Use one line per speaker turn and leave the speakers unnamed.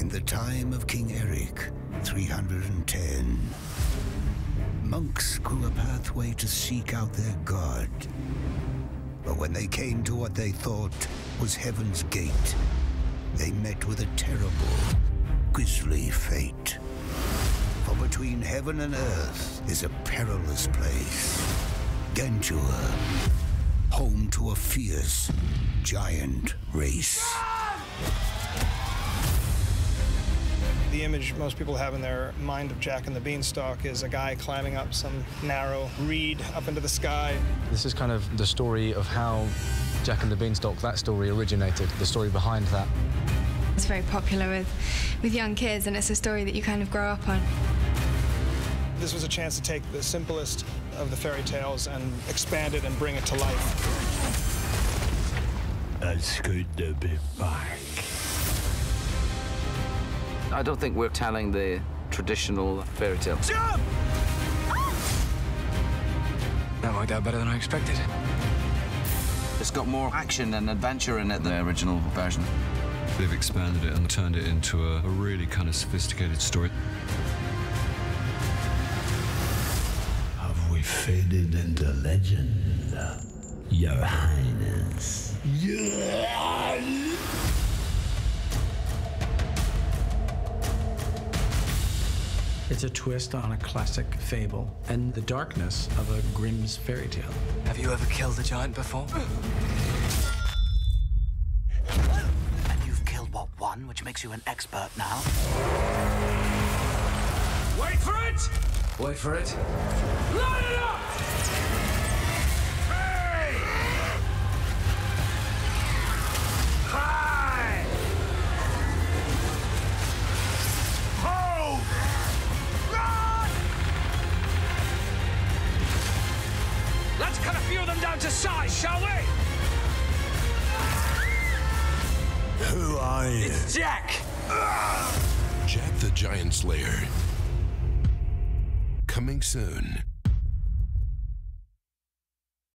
In the time of King Eric, 310, monks grew a pathway to seek out their god. But when they came to what they thought was Heaven's Gate, they met with a terrible, grisly fate. For between heaven and earth is a perilous place, Gantua, home to a fierce giant race.
The image most people have in their mind of Jack and the Beanstalk is a guy climbing up some narrow reed up into the sky.
This is kind of the story of how Jack and the Beanstalk, that story originated, the story behind that.
It's very popular with young kids, and it's a story that you kind of grow up on.
This was a chance to take the simplest of the fairy tales and expand it and bring it to life.
It's good to be back.
I don't think we're telling the traditional fairy tale.
Jump!
That worked out better than I expected.
It's got more action and adventure in it than the original version.
They've expanded it and turned it into a really kind of sophisticated story.
Have we faded into legend, Your Highness?
It's a twist on a classic fable and the darkness of a Grimm's fairy tale.
Have you ever killed a giant before?
And you've killed, what, one, which makes you an expert now?
Wait for it!
Wait for it.
Line it up! Hey! High! Ho! Run! Let's cut a few of them down to size, shall we? Who are you? It's Jack!
Jack the Giant Slayer. Coming soon.